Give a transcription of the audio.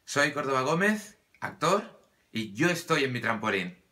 Soy Cordova Gómez, actor, y yo estoy en mi trampolín.